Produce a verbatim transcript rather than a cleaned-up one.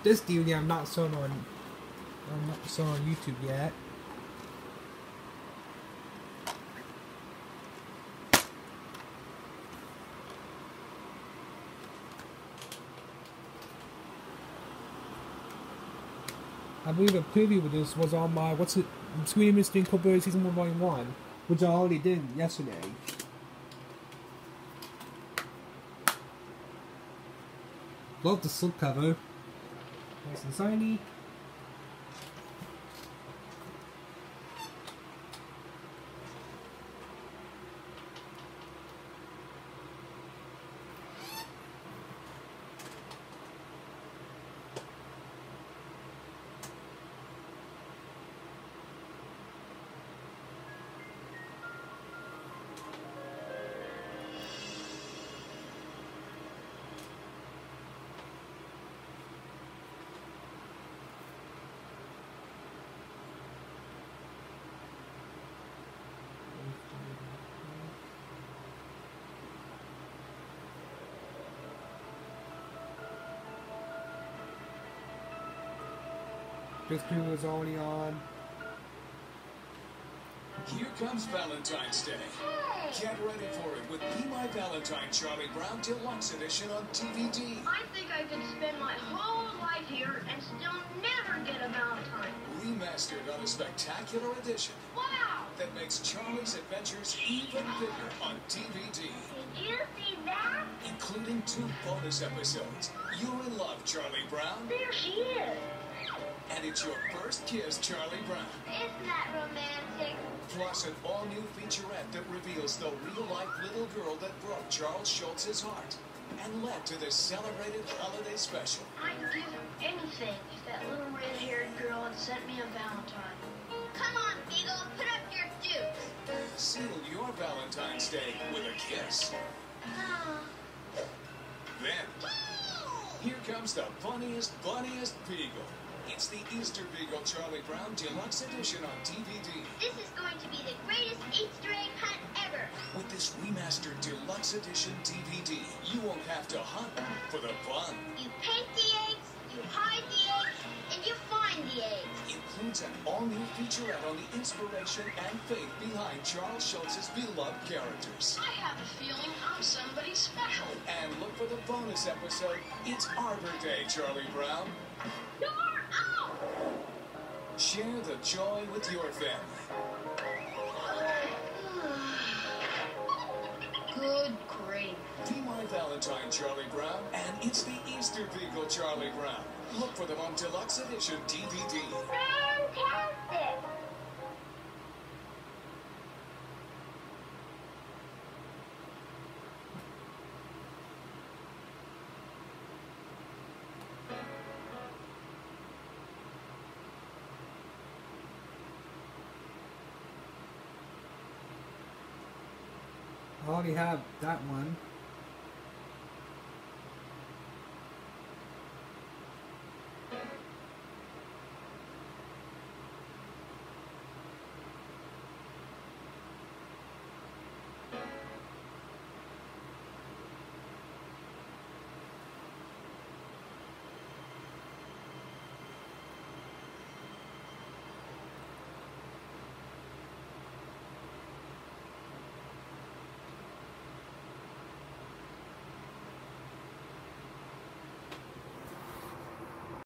This D V D I'm not shown on I'm not shown on YouTube yet. I believe a preview of this was on my what's it Screen Mystery Incorporated Season one Volume one, which I already did yesterday. Love the slip cover. Nice and shiny. This preview was already on. Here comes Valentine's Day. Get ready for it with Be My Valentine Charlie Brown Deluxe Edition on D V D. I think I could spend my whole life here and still never get a Valentine. Remastered on a spectacular edition. Wow! That makes Charlie's adventures even bigger on D V D. Did you see that? Including two bonus episodes. You're in love, Charlie Brown. There she is. And it's your first kiss, Charlie Brown. Isn't that romantic? Plus an all-new featurette that reveals the real-life little girl that broke Charles Schultz's heart and led to this celebrated holiday special. I'd give anything if that little red-haired girl had sent me a Valentine. Come on, Beagle, put up your dukes. Seal your Valentine's Day with a kiss. Ah. Then, here comes the funniest, bunniest Beagle. It's the Easter Beagle Charlie Brown Deluxe Edition on D V D. This is going to be the greatest Easter egg hunt ever. With this remastered Deluxe Edition D V D, you won't have to hunt for the fun. You paint the eggs, you hide the eggs, and you find the eggs. Includes an all-new featurette on the inspiration and faith behind Charles Schultz's beloved characters. I have a feeling I'm somebody special. And look for the bonus episode, It's Arbor Day, Charlie Brown. You're out! Share the joy with your family. Good grief. Be My Valentine, Charlie Brown, and it's the Easter Beagle, Charlie Brown. Look for them on Deluxe Edition D V D. Fantastic! I already have that one.